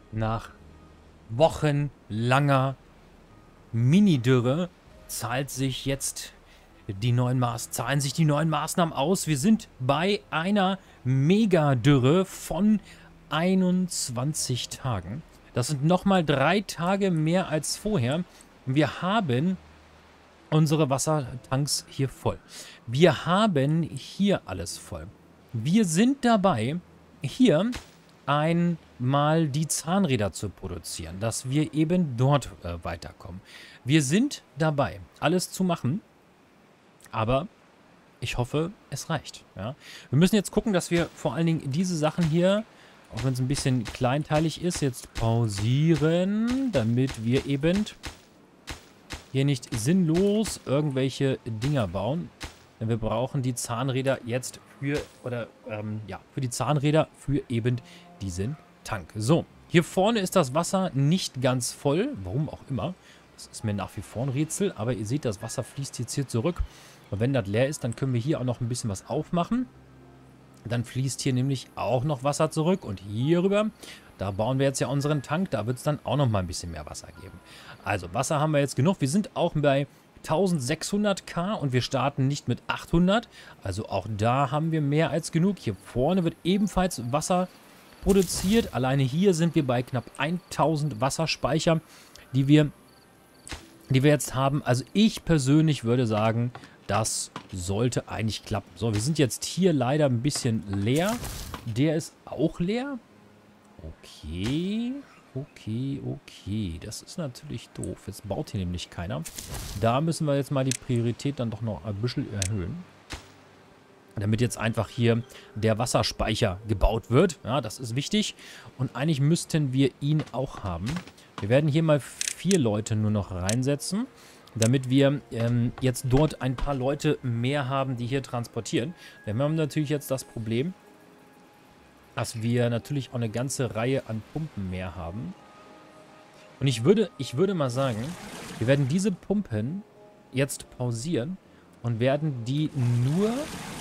nach wochenlanger Mini-Dürre zahlen sich die neuen Maßnahmen aus. Wir sind bei einer Mega-Dürre von 21 Tagen. Das sind nochmal 3 Tage mehr als vorher. Wir haben unsere Wassertanks hier voll. Wir haben hier alles voll. Wir sind dabei, hier einmal die Zahnräder zu produzieren, dass wir eben dort weiterkommen. Wir sind dabei, alles zu machen, aber ich hoffe, es reicht. Ja? Wir müssen jetzt gucken, dass wir vor allen Dingen diese Sachen hier, auch wenn es ein bisschen kleinteilig ist, jetzt pausieren, damit wir eben hier nicht sinnlos irgendwelche Dinger bauen. Denn wir brauchen die Zahnräder jetzt für die Zahnräder für eben diesen Tank. So, hier vorne ist das Wasser nicht ganz voll. Warum auch immer. Das ist mir nach wie vor ein Rätsel. Aber ihr seht, das Wasser fließt jetzt hier zurück. Und wenn das leer ist, dann können wir hier auch noch ein bisschen was aufmachen. Dann fließt hier nämlich auch noch Wasser zurück. Und hier rüber, da bauen wir jetzt ja unseren Tank. Da wird es dann auch noch mal ein bisschen mehr Wasser geben. Also Wasser haben wir jetzt genug. Wir sind auch bei 1600k und wir starten nicht mit 800. Also auch da haben wir mehr als genug. Hier vorne wird ebenfalls Wasser produziert. Alleine hier sind wir bei knapp 1000 Wasserspeicher, die wir jetzt haben. Also ich persönlich würde sagen, das sollte eigentlich klappen. So, wir sind jetzt hier leider ein bisschen leer. Der ist auch leer. Okay. Das ist natürlich doof. Jetzt baut hier nämlich keiner. Da müssen wir jetzt mal die Priorität dann doch noch ein bisschen erhöhen. Damit jetzt einfach hier der Wasserspeicher gebaut wird. Ja, das ist wichtig. Und eigentlich müssten wir ihn auch haben. Wir werden hier mal 4 Leute nur noch reinsetzen. Damit wir jetzt dort ein paar Leute mehr haben, die hier transportieren. Denn wir haben natürlich jetzt das Problem, dass wir natürlich auch eine ganze Reihe an Pumpen mehr haben. Und ich würde mal sagen, wir werden diese Pumpen jetzt pausieren und werden die nur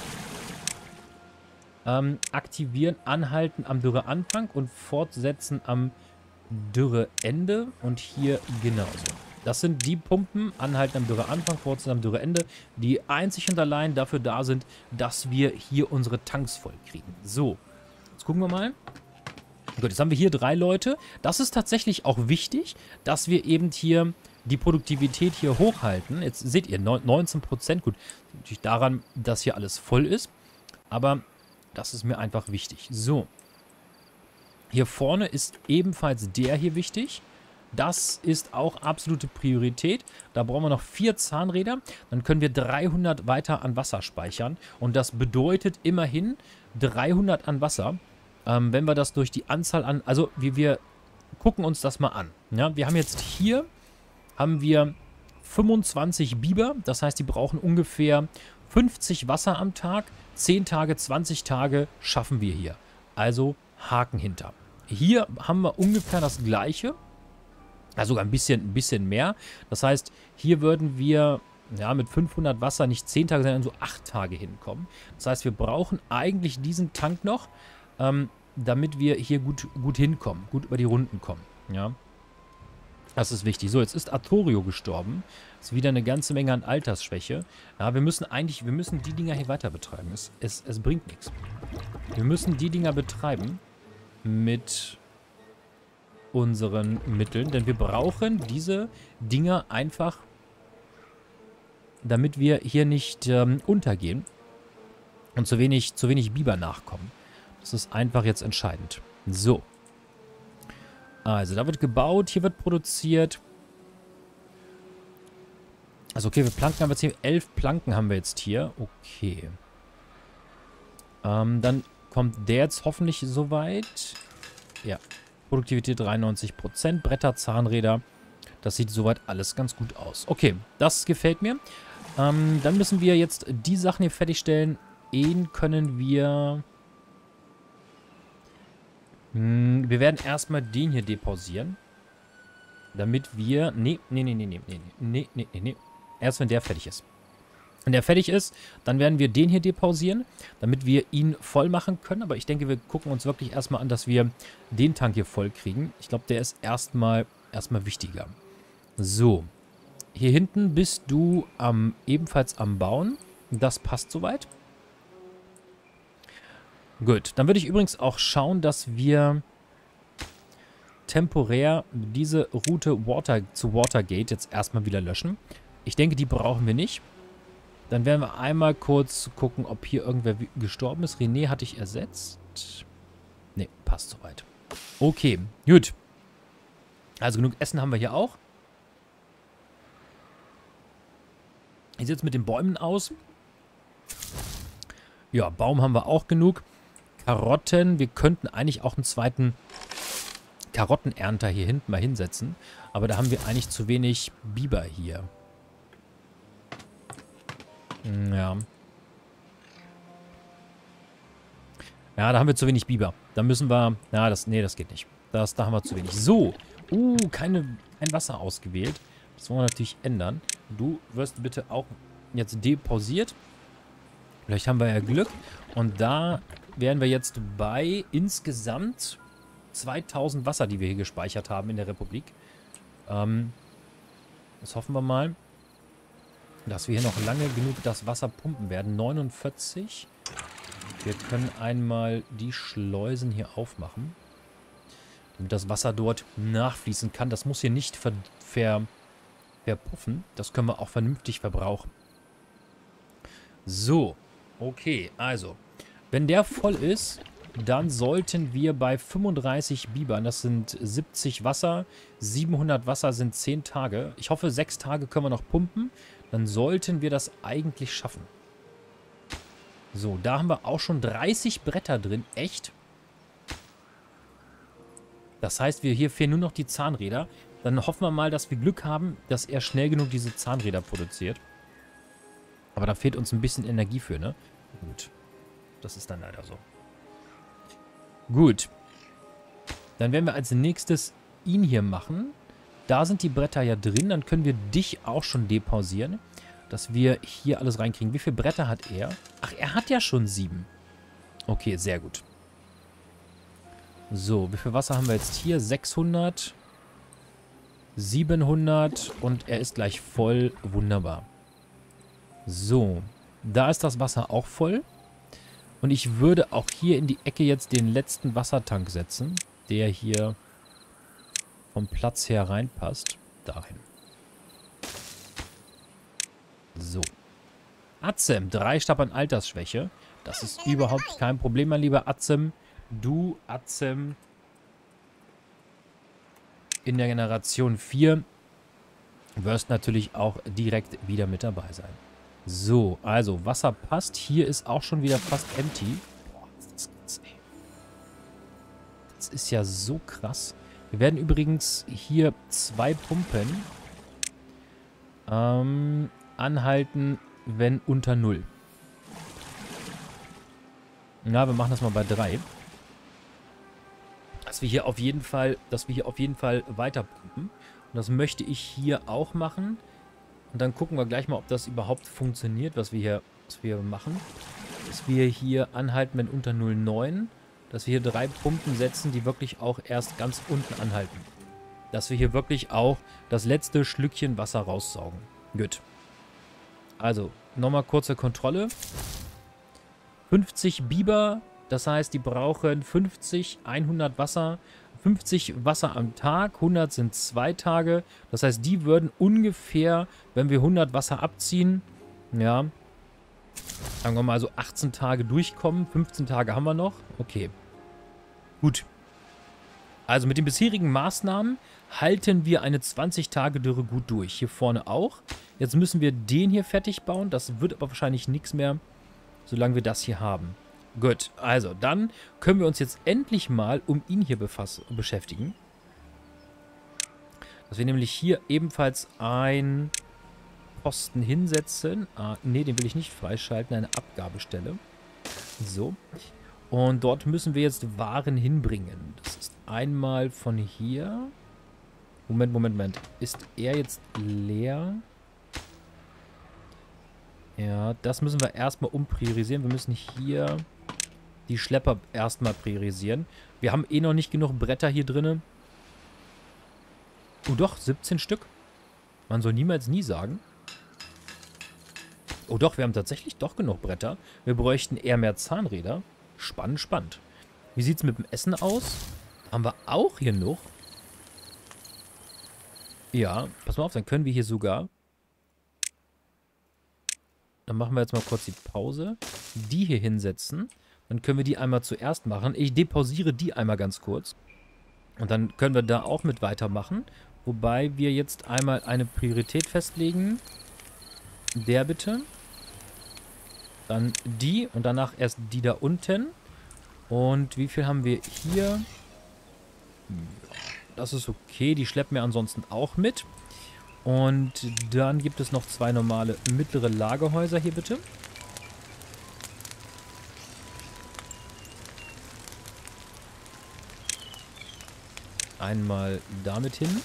aktivieren, anhalten am Dürreanfang und fortsetzen am Dürreende und hier genauso. Das sind die Pumpen, anhalten am Dürreanfang, fortsetzen am Dürreende, die einzig und allein dafür da sind, dass wir hier unsere Tanks voll kriegen. So. Jetzt gucken wir mal. Gut, jetzt haben wir hier 3 Leute. Das ist tatsächlich auch wichtig, dass wir eben hier die Produktivität hier hochhalten. Jetzt seht ihr, 19%. Gut, natürlich daran, dass hier alles voll ist. Aber das ist mir einfach wichtig. So. Hier vorne ist ebenfalls der hier wichtig. Das ist auch absolute Priorität. Da brauchen wir noch 4 Zahnräder. Dann können wir 300 weiter an Wasser speichern. Und das bedeutet immerhin 300 an Wasser. Wenn wir das durch die Anzahl an... Also, wir gucken uns das mal an. Ja, wir haben jetzt hier 25 Biber. Das heißt, die brauchen ungefähr 50 Wasser am Tag. 10 Tage, 20 Tage schaffen wir hier. Also Haken hinter. Hier haben wir ungefähr das Gleiche. Also sogar ein bisschen mehr. Das heißt, hier würden wir mit 500 Wasser nicht 10 Tage, sondern so 8 Tage hinkommen. Das heißt, wir brauchen eigentlich diesen Tank noch, damit wir hier gut hinkommen, gut über die Runden kommen. Ja, das ist wichtig. So, jetzt ist Artorio gestorben. Ist wieder eine ganze Menge an Altersschwäche. Ja, wir müssen die Dinger hier weiter betreiben. Es bringt nichts. Wir müssen die Dinger betreiben mit unseren Mitteln, denn wir brauchen diese Dinger einfach, damit wir hier nicht untergehen und zu wenig Biber nachkommen. Das ist einfach jetzt entscheidend. So. Also, da wird gebaut, hier wird produziert. Also, okay, wir Planken haben wir jetzt hier. 11 Planken haben wir jetzt hier. Okay. Dann kommt der jetzt hoffentlich soweit. Ja. Produktivität 93%. Bretter, Zahnräder. Das sieht soweit alles ganz gut aus. Okay, das gefällt mir. Dann müssen wir jetzt die Sachen hier fertigstellen. Den können wir... Wir werden erstmal den hier depausieren. Damit wir... Nee. Erst wenn der fertig ist. Wenn der fertig ist, dann werden wir den hier depausieren, damit wir ihn voll machen können. Aber ich denke, wir gucken uns wirklich erstmal an, dass wir den Tank hier voll kriegen. Ich glaube, der ist erstmal wichtiger. So. Hier hinten bist du ebenfalls am Bauen. Das passt soweit. Gut. Dann würde ich übrigens auch schauen, dass wir temporär diese Route zu Watergate jetzt erstmal wieder löschen. Ich denke, die brauchen wir nicht. Dann werden wir einmal kurz gucken, ob hier irgendwer gestorben ist. René hatte ich ersetzt. Ne, passt soweit. Okay, gut. Also genug Essen haben wir hier auch. Wie sieht es mit den Bäumen aus? Ja, Baum haben wir auch genug. Karotten. Wir könnten eigentlich auch einen zweiten Karottenernter hier hinten mal hinsetzen. Aber da haben wir eigentlich zu wenig Biber hier. Ja. Ja, da haben wir zu wenig Biber. Da müssen wir... Ja, nee, das geht nicht. Da haben wir zu wenig. So. Kein Wasser ausgewählt. Das wollen wir natürlich ändern. Du wirst bitte auch jetzt depausiert. Vielleicht haben wir ja Glück. Und da wären wir jetzt bei insgesamt 2000 Wasser, die wir hier gespeichert haben in der Republik. Das hoffen wir mal, dass wir hier noch lange genug das Wasser pumpen werden. 49. Wir können einmal die Schleusen hier aufmachen, damit das Wasser dort nachfließen kann. Das muss hier nicht verpuffen. Das können wir auch vernünftig verbrauchen. So, okay, also, wenn der voll ist, dann sollten wir bei 35 Bibern, das sind 70 Wasser, 700 Wasser sind 10 Tage. Ich hoffe, 6 Tage können wir noch pumpen. Dann sollten wir das eigentlich schaffen. So, da haben wir auch schon 30 Bretter drin. Echt? Das heißt, hier fehlen nur noch die Zahnräder. Dann hoffen wir mal, dass wir Glück haben, dass er schnell genug diese Zahnräder produziert. Aber da fehlt uns ein bisschen Energie für, ne? Gut. Das ist dann leider so. Gut. Dann werden wir als nächstes ihn hier machen. Da sind die Bretter ja drin. Dann können wir dich auch schon depausieren, dass wir hier alles reinkriegen. Wie viele Bretter hat er? Ach, er hat ja schon 7. Okay, sehr gut. So, wie viel Wasser haben wir jetzt hier? 600, 700 und er ist gleich voll. Wunderbar. So, da ist das Wasser auch voll. Und ich würde auch hier in die Ecke jetzt den letzten Wassertank setzen, der hier vom Platz her reinpasst. Dahin. So. Azem, 3 Stab an Altersschwäche. Das ist überhaupt kein Problem, mein lieber Azem. Du, Azem, in der Generation 4 wirst natürlich auch direkt wieder mit dabei sein. So, also Wasser passt. Hier ist auch schon wieder fast empty. Boah, das ist, ey. Das ist ja so krass. Wir werden übrigens hier 2 Pumpen anhalten, wenn unter 0. Na, wir machen das mal bei 3. Dass wir hier auf jeden Fall weiter pumpen. Und das möchte ich hier auch machen. Und dann gucken wir gleich mal, ob das überhaupt funktioniert, was wir hier machen. Dass wir hier anhalten, wenn unter 0,9. Dass wir hier 3 Pumpen setzen, die wirklich auch erst ganz unten anhalten. Dass wir hier wirklich auch das letzte Schlückchen Wasser raussaugen. Gut. Also, nochmal kurze Kontrolle. 50 Biber, das heißt, die brauchen 50, 100 Wasser. 50 Wasser am Tag, 100 sind 2 Tage. Das heißt, die würden ungefähr, wenn wir 100 Wasser abziehen, ja, sagen wir mal so 18 Tage durchkommen. 15 Tage haben wir noch. Okay. Gut. Also mit den bisherigen Maßnahmen halten wir eine 20-Tage-Dürre gut durch. Hier vorne auch. Jetzt müssen wir den hier fertig bauen. Das wird aber wahrscheinlich nichts mehr, solange wir das hier haben. Gut, also dann können wir uns jetzt endlich mal um ihn hier beschäftigen. Dass wir nämlich hier ebenfalls einen Posten hinsetzen. Ne, den will ich nicht freischalten, eine Abgabestelle. So. Und dort müssen wir jetzt Waren hinbringen. Das ist einmal von hier. Moment. Ist er jetzt leer? Ja, das müssen wir erstmal umpriorisieren. Wir müssen hier die Schlepper erstmal priorisieren. Wir haben eh noch nicht genug Bretter hier drin. Oh doch, 17 Stück. Man soll niemals nie sagen. Oh doch, wir haben tatsächlich doch genug Bretter. Wir bräuchten eher mehr Zahnräder. Spannend, spannend. Wie sieht es mit dem Essen aus? Haben wir auch hier noch? Ja, pass mal auf, dann können wir hier sogar... Dann machen wir jetzt mal kurz die Pause. Die hier hinsetzen. Dann können wir die einmal zuerst machen. Ich depausiere die einmal ganz kurz. Und dann können wir da auch mit weitermachen. Wobei wir jetzt einmal eine Priorität festlegen. Der bitte. Dann die und danach erst die da unten. Und wie viel haben wir hier? Das ist okay. Die schleppen wir ansonsten auch mit. Und dann gibt es noch 2 normale mittlere Lagerhäuser hier bitte. Einmal damit hin.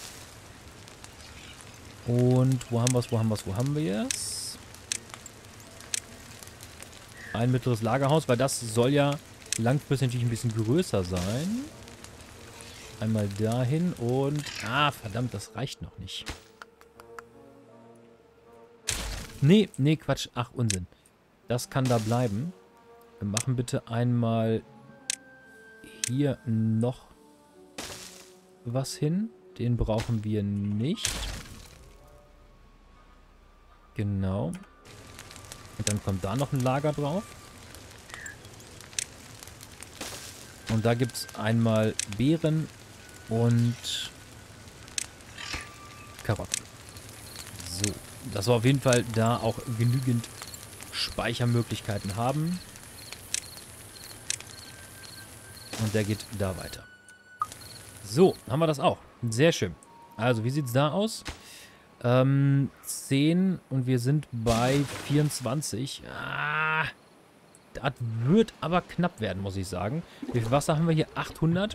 Und wo haben wir es, wo haben wir es, wo haben wir es? Ein mittleres Lagerhaus, weil das soll ja langfristig natürlich ein bisschen größer sein. Einmal dahin und... Ah, verdammt, das reicht noch nicht. Nee, nee, Quatsch. Ach, Unsinn. Das kann da bleiben. Wir machen bitte einmal hier noch was hin. Den brauchen wir nicht. Genau. Und dann kommt da noch ein Lager drauf. Und da gibt es einmal Beeren und Karotten. So, dass wir auf jeden Fall da auch genügend Speichermöglichkeiten haben. Und der geht da weiter. So, haben wir das auch. Sehr schön. Also, wie sieht es da aus? 10 und wir sind bei 24. Ah, das wird aber knapp werden, muss ich sagen. Wie viel Wasser haben wir hier? 800.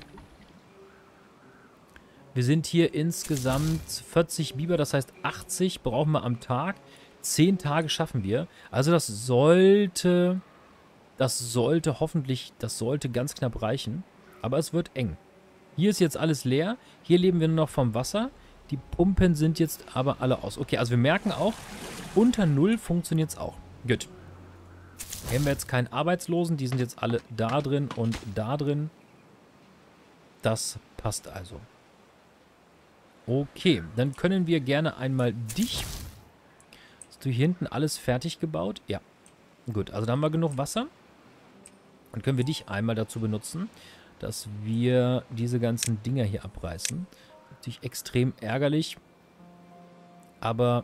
Wir sind hier insgesamt 40 Biber, das heißt 80 brauchen wir am Tag. 10 Tage schaffen wir. Also das sollte hoffentlich, das sollte ganz knapp reichen. Aber es wird eng. Hier ist jetzt alles leer. Hier leben wir nur noch vom Wasser. Die Pumpen sind jetzt aber alle aus. Okay, also wir merken auch, unter 0 funktioniert es auch. Gut. Hier haben wir jetzt keinen Arbeitslosen. Die sind jetzt alle da drin und da drin. Das passt also. Okay, dann können wir gerne einmal dich... Hast du hier hinten alles fertig gebaut? Ja. Gut, also da haben wir genug Wasser. Dann können wir dich einmal dazu benutzen, dass wir diese ganzen Dinger hier abreißen. Natürlich extrem ärgerlich. Aber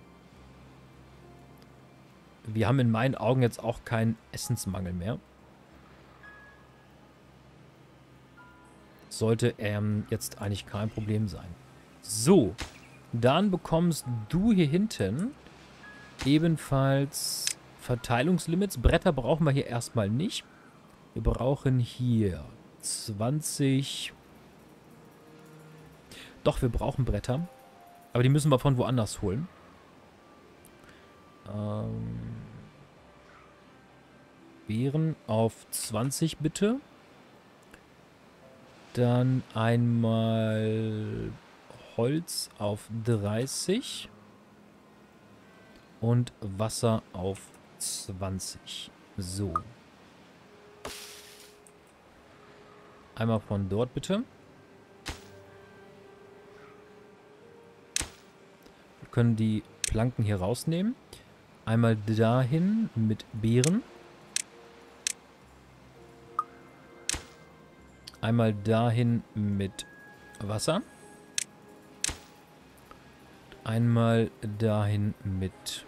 wir haben in meinen Augen jetzt auch keinen Essensmangel mehr. Sollte jetzt eigentlich kein Problem sein. So, dann bekommst du hier hinten ebenfalls Verteilungslimits. Bretter brauchen wir hier erstmal nicht. Wir brauchen hier 20... Doch, wir brauchen Bretter. Aber die müssen wir von woanders holen. Beeren auf 20 bitte. Dann einmal Holz auf 30. Und Wasser auf 20. So. Einmal von dort bitte. Wir können die Planken hier rausnehmen. Einmal dahin mit Beeren. Einmal dahin mit Wasser. Einmal dahin mit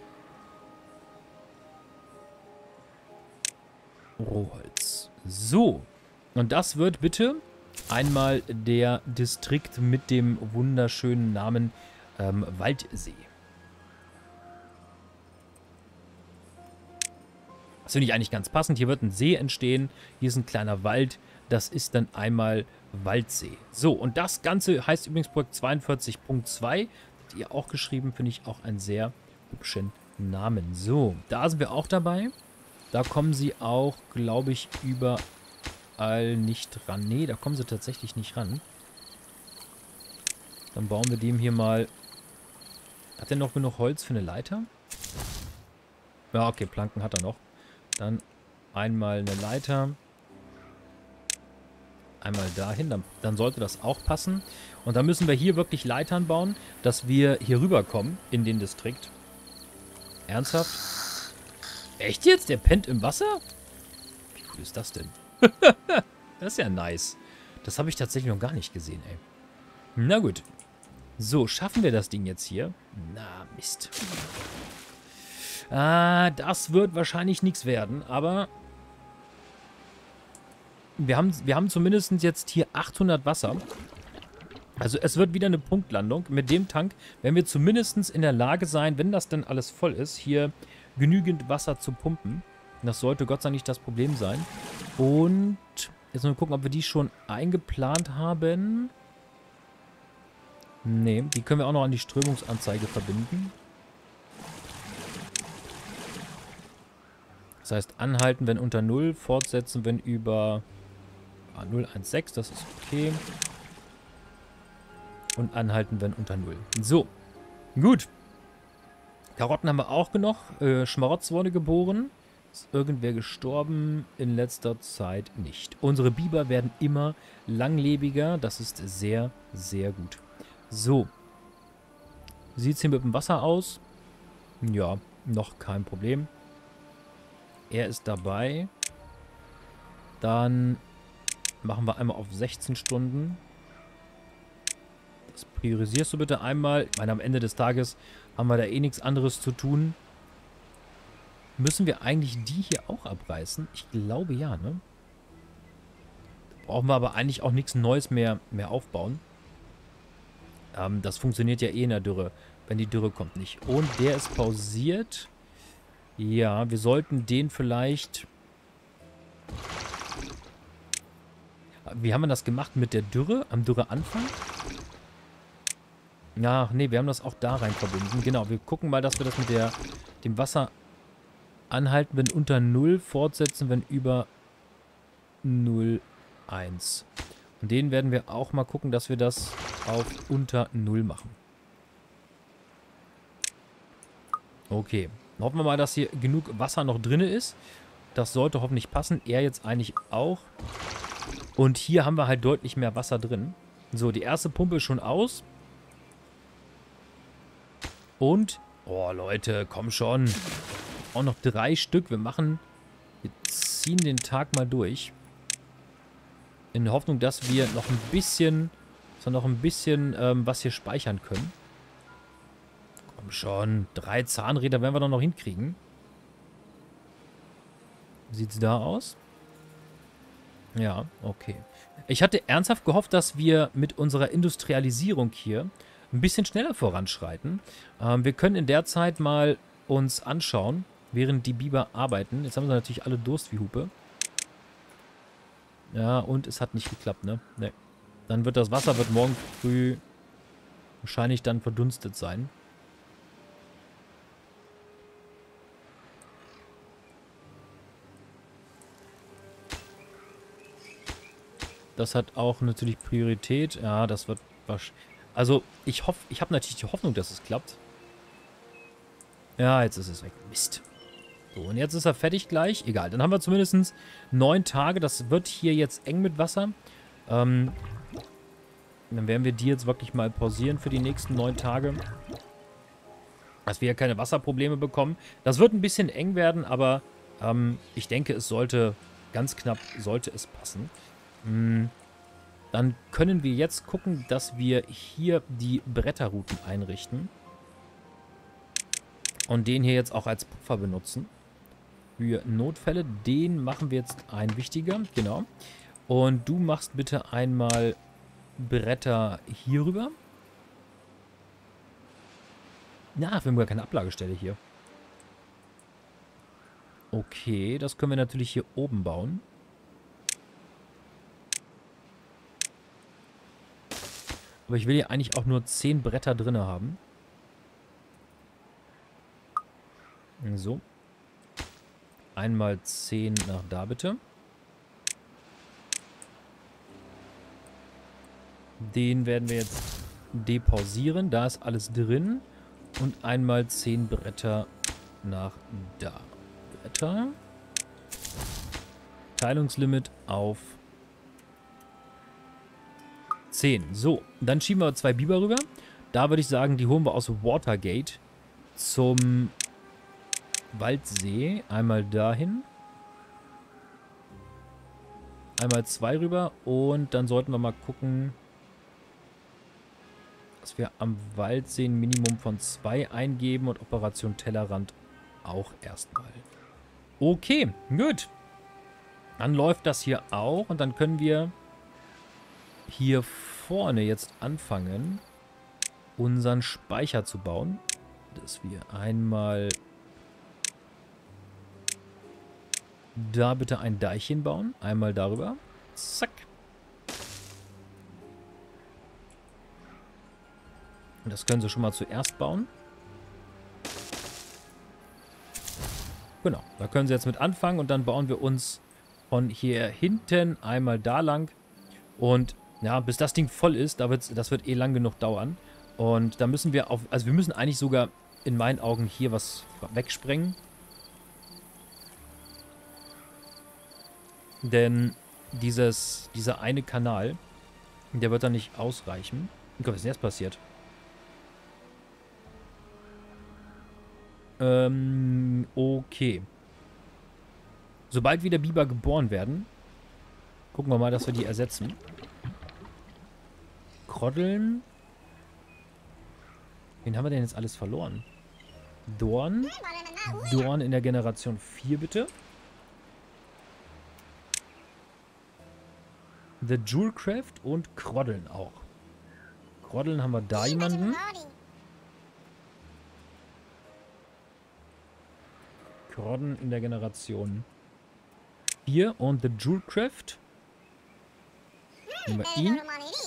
Rohholz. So. Und das wird bitte einmal der Distrikt mit dem wunderschönen Namen Waldsee. Das finde ich eigentlich ganz passend. Hier wird ein See entstehen. Hier ist ein kleiner Wald. Das ist dann einmal Waldsee. So, und das Ganze heißt übrigens Projekt 42.2. Habt ihr auch geschrieben, finde ich auch einen sehr hübschen Namen. So, da sind wir auch dabei. Da kommen sie auch, glaube ich, überall nicht ran. Nee, da kommen sie tatsächlich nicht ran. Dann bauen wir dem hier mal... Hat er noch genug Holz für eine Leiter? Ja, okay, Planken hat er noch. Dann einmal eine Leiter. Einmal dahin, dann sollte das auch passen. Und dann müssen wir hier wirklich Leitern bauen, dass wir hier rüberkommen in den Distrikt. Ernsthaft? Echt jetzt? Der pennt im Wasser? Wie cool ist das denn? Das ist ja nice. Das habe ich tatsächlich noch gar nicht gesehen, ey. Na gut. So, schaffen wir das Ding jetzt hier? Na, Mist. Das wird wahrscheinlich nichts werden, aber... Wir haben zumindest jetzt hier 800 Wasser. Also es wird wieder eine Punktlandung. Mit dem Tank werden wir zumindest in der Lage sein, wenn das denn alles voll ist, hier genügend Wasser zu pumpen. Das sollte Gott sei Dank nicht das Problem sein. Und jetzt mal gucken, ob wir die schon eingeplant haben. Nee, die können wir auch noch an die Strömungsanzeige verbinden. Das heißt, anhalten, wenn unter 0, fortsetzen, wenn über 0,16, das ist okay. Und anhalten, wenn unter 0. So, gut. Karotten haben wir auch genug. Schmarotz wurde geboren. Ist irgendwer gestorben? In letzter Zeit nicht. Unsere Biber werden immer langlebiger. Das ist sehr, sehr gut. So. Wie sieht es hier mit dem Wasser aus? Ja, noch kein Problem. Er ist dabei. Dann machen wir einmal auf 16 Stunden. Das priorisierst du bitte einmal. Ich meine, am Ende des Tages haben wir da eh nichts anderes zu tun. Müssen wir eigentlich die hier auch abreißen? Ich glaube ja, ne? Da brauchen wir aber eigentlich auch nichts Neues mehr aufbauen. Das funktioniert ja eh in der Dürre, wenn die Dürre kommt nicht. Und der ist pausiert. Ja, wir sollten den vielleicht... Wie haben wir das gemacht mit der Dürre? Am Dürreanfang? Ja, nee, wir haben das auch da rein verbunden. Genau, wir gucken mal, dass wir das mit dem Wasser anhalten, wenn unter 0, fortsetzen, wenn über 0,1. Und den werden wir auch mal gucken, dass wir das auf unter 0 machen. Okay. Hoffen wir mal, dass hier genug Wasser noch drin ist. Das sollte hoffentlich passen. Er jetzt eigentlich auch. Und hier haben wir halt deutlich mehr Wasser drin. So, die erste Pumpe ist schon aus. Und, oh Leute, komm schon. Auch noch 3 Stück. Wir ziehen den Tag mal durch. In der Hoffnung, dass wir noch ein bisschen, was hier speichern können. Komm schon, 3 Zahnräder werden wir doch noch hinkriegen. Wie sieht es da aus? Ja, okay. Ich hatte ernsthaft gehofft, dass wir mit unserer Industrialisierung hier ein bisschen schneller voranschreiten. Wir können in der Zeit mal uns anschauen, während die Biber arbeiten. Jetzt haben sie natürlich alle Durst wie Hupe. Ja, und es hat nicht geklappt, ne? Ne. Dann wird das Wasser morgen früh wahrscheinlich dann verdunstet sein. Das hat auch natürlich Priorität. Ja, das wird wahrscheinlich... Also, ich habe natürlich die Hoffnung, dass es klappt. Ja, jetzt ist es weg. Mist. So, und jetzt ist er fertig gleich. Egal, dann haben wir zumindest 9 Tage. Das wird hier jetzt eng mit Wasser. Dann werden wir die jetzt wirklich mal pausieren für die nächsten 9 Tage. Dass wir hier keine Wasserprobleme bekommen. Das wird ein bisschen eng werden, aber ich denke, es sollte ganz knapp, sollte es passen. Dann können wir jetzt gucken, dass wir hier die Bretterrouten einrichten. Und den hier jetzt auch als Puffer benutzen. Für Notfälle. Den machen wir jetzt ein wichtiger. Genau. Und du machst bitte einmal Bretter hier rüber. Na, wir haben gar keine Ablagestelle hier. Okay, das können wir natürlich hier oben bauen. Aber ich will hier eigentlich auch nur 10 Bretter drin haben. So. Einmal 10 nach da, bitte. Den werden wir jetzt depausieren. Da ist alles drin. Und einmal 10 Bretter nach da. Bretter. Teilungslimit auf 10. So, dann schieben wir 2 Biber rüber. Da würde ich sagen, die holen wir aus Watergate zum Waldsee. Einmal dahin. Einmal 2 rüber. Und dann sollten wir mal gucken, dass wir am Waldsee ein Minimum von 2 eingeben und Operation Tellerrand auch erstmal. Okay, gut. Dann läuft das hier auch und dann können wir hier vorne jetzt anfangen, unseren Speicher zu bauen. Dass wir einmal da bitte ein Deichchen bauen. Einmal darüber. Zack. Und das können Sie schon mal zuerst bauen. Genau, da können Sie jetzt mit anfangen und dann bauen wir uns von hier hinten einmal da lang. Und ja, bis das Ding voll ist, das wird eh lang genug dauern. Und da müssen wir also wir müssen eigentlich sogar in meinen Augen hier was wegsprengen. Denn dieser eine Kanal, der wird dann nicht ausreichen. Oh Gott, was ist denn jetzt passiert? Okay. Sobald wieder Biber geboren werden, gucken wir mal, dass wir die ersetzen. Kroddeln. Wen haben wir denn jetzt alles verloren? Dorn. Dorn in der Generation 4, bitte. The Jewelcraft und Kroddeln auch. Kroddeln haben wir da jemanden. Kroddeln in der Generation 4 und The Jewelcraft. Nehmen wir ihn.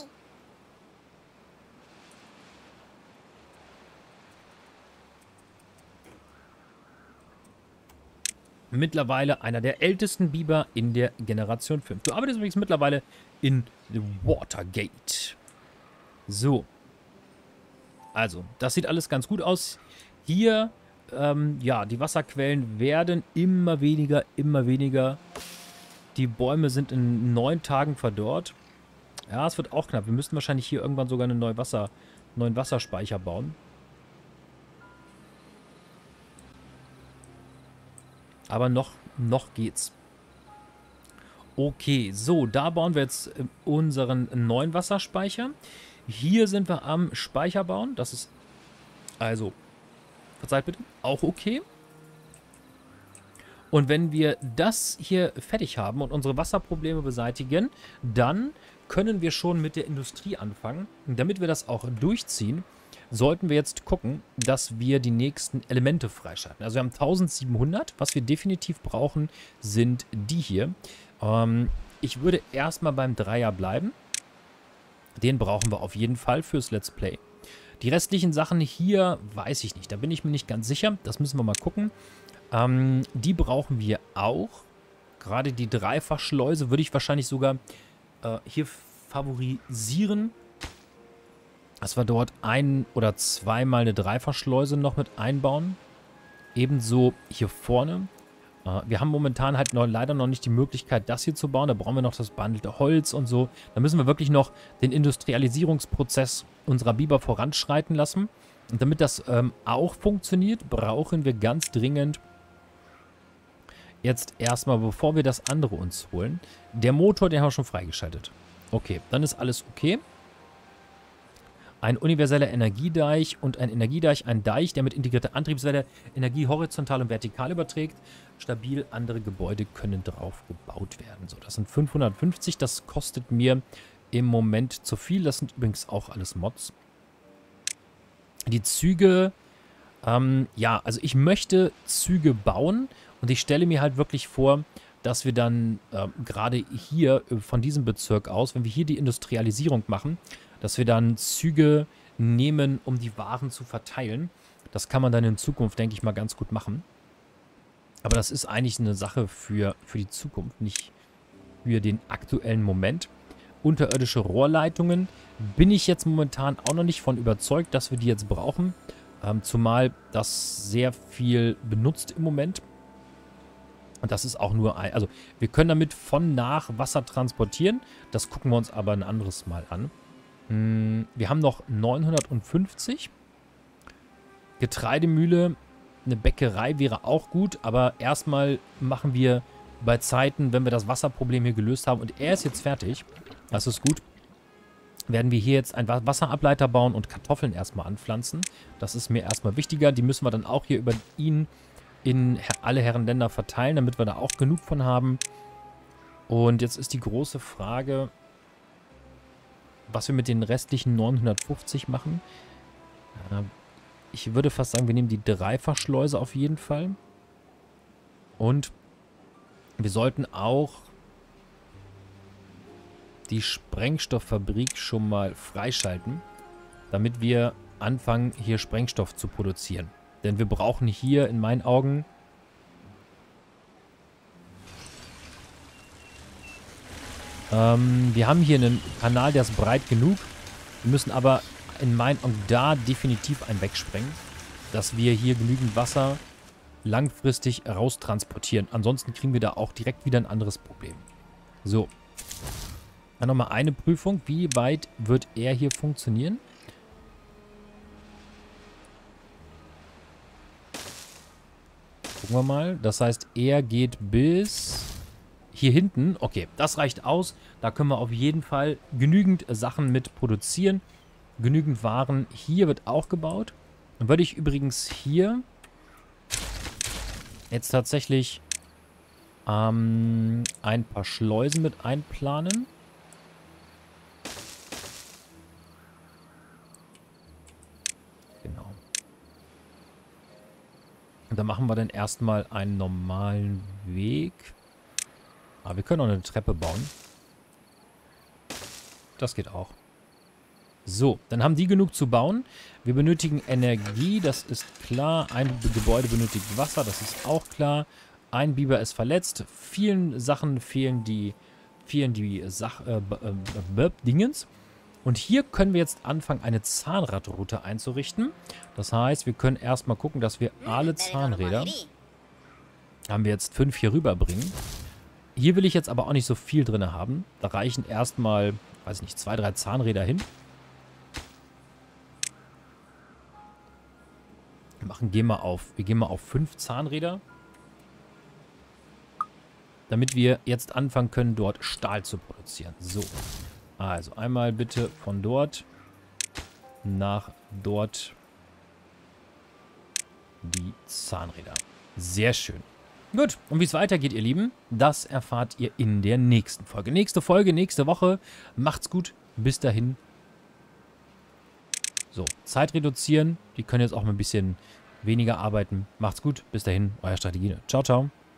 Mittlerweile einer der ältesten Biber in der Generation 5. Du arbeitest übrigens mittlerweile in Watergate. So. Also, das sieht alles ganz gut aus. Hier, ja, die Wasserquellen werden immer weniger, immer weniger. Die Bäume sind in 9 Tagen verdorrt. Ja, es wird auch knapp. Wir müssten wahrscheinlich hier irgendwann sogar einen neuen Wasserspeicher bauen. Aber noch geht's. Okay, so, da bauen wir jetzt unseren neuen Wasserspeicher. Hier sind wir am Speicher bauen. Das ist also, verzeiht bitte, auch okay. Und wenn wir das hier fertig haben und unsere Wasserprobleme beseitigen, dann können wir schon mit der Industrie anfangen. Und damit wir das auch durchziehen, sollten wir jetzt gucken, dass wir die nächsten Elemente freischalten. Also wir haben 1700. Was wir definitiv brauchen, sind die hier. Ich würde erstmal beim Dreier bleiben. Den brauchen wir auf jeden Fall fürs Let's Play. Die restlichen Sachen hier weiß ich nicht. Da bin ich mir nicht ganz sicher. Das müssen wir mal gucken. Die brauchen wir auch. Gerade die Dreifachschleuse würde ich wahrscheinlich sogar hier favorisieren. Dass wir dort ein- oder zweimal eine Dreifachschleuse noch mit einbauen. Ebenso hier vorne. Wir haben momentan halt leider noch nicht die Möglichkeit, das hier zu bauen. Da brauchen wir noch das behandelte Holz und so. Da müssen wir wirklich noch den Industrialisierungsprozess unserer Biber voranschreiten lassen. Und damit das auch funktioniert, brauchen wir ganz dringend jetzt erstmal, bevor wir das andere uns holen, der Motor, den haben wir schon freigeschaltet. Okay, dann ist alles okay. Ein universeller Energiedeich und ein Energiedeich, ein Deich, der mit integrierter Antriebswelle Energie horizontal und vertikal überträgt. Stabil, andere Gebäude können drauf gebaut werden. So, das sind 550, das kostet mir im Moment zu viel. Das sind übrigens auch alles Mods. Die Züge, ja, also ich möchte Züge bauen und ich stelle mir halt wirklich vor, dass wir dann gerade hier von diesem Bezirk aus, wenn wir hier die Industrialisierung machen, dass wir dann Züge nehmen, um die Waren zu verteilen. Das kann man dann in Zukunft, denke ich mal, ganz gut machen. Aber das ist eigentlich eine Sache für die Zukunft, nicht für den aktuellen Moment. Unterirdische Rohrleitungen bin ich jetzt momentan auch noch nicht von überzeugt, dass wir die jetzt brauchen. Zumal das sehr viel benutzt im Moment. Und das ist auch nur ein... Also wir können damit von nach Wasser transportieren. Das gucken wir uns aber ein anderes Mal an. Wir haben noch 950. Getreidemühle, eine Bäckerei wäre auch gut. Aber erstmal machen wir bei Zeiten, wenn wir das Wasserproblem hier gelöst haben. Und er ist jetzt fertig. Das ist gut. Werden wir hier jetzt einen Wasserableiter bauen und Kartoffeln erstmal anpflanzen. Das ist mir erstmal wichtiger. Die müssen wir dann auch hier über ihn in alle Herrenländer verteilen, damit wir da auch genug von haben. Und jetzt ist die große Frage, was wir mit den restlichen 950 machen. Ich würde fast sagen, wir nehmen die Dreifachschleuse auf jeden Fall. Und wir sollten auch die Sprengstofffabrik schon mal freischalten, damit wir anfangen, hier Sprengstoff zu produzieren. Denn wir brauchen hier in meinen Augen wir haben hier einen Kanal, der ist breit genug. Wir müssen aber in meinen Augen da definitiv einen wegsprengen, dass wir hier genügend Wasser langfristig raustransportieren. Ansonsten kriegen wir da auch direkt wieder ein anderes Problem. So. Dann nochmal eine Prüfung. Wie weit wird er hier funktionieren? Gucken wir mal. Das heißt, er geht bis hier hinten. Okay, das reicht aus. Da können wir auf jeden Fall genügend Sachen mit produzieren. Genügend Waren. Hier wird auch gebaut. Dann würde ich übrigens hier jetzt tatsächlich ein paar Schleusen mit einplanen. Genau. Und dann machen wir dann erstmal einen normalen Weg. Aber wir können auch eine Treppe bauen. Das geht auch. So, dann haben die genug zu bauen. Wir benötigen Energie, das ist klar. Ein Gebäude benötigt Wasser, das ist auch klar. Ein Biber ist verletzt. Vielen Sachen fehlen die Dingens. Und hier können wir jetzt anfangen, eine Zahnradroute einzurichten. Das heißt, wir können erstmal gucken, dass wir alle Zahnräder, haben wir jetzt 5 hier rüberbringen. Hier will ich jetzt aber auch nicht so viel drin haben. Da reichen erstmal, weiß ich nicht, 2, 3 Zahnräder hin. Wir gehen mal auf 5 Zahnräder. Damit wir jetzt anfangen können, dort Stahl zu produzieren. So. Also einmal bitte von dort nach dort die Zahnräder. Sehr schön. Gut, und wie es weitergeht, ihr Lieben, das erfahrt ihr in der nächsten Folge. Nächste Folge, nächste Woche. Macht's gut. Bis dahin. So, Zeit reduzieren. Die können jetzt auch mal ein bisschen weniger arbeiten. Macht's gut. Bis dahin, euer Strategie. Ciao, ciao.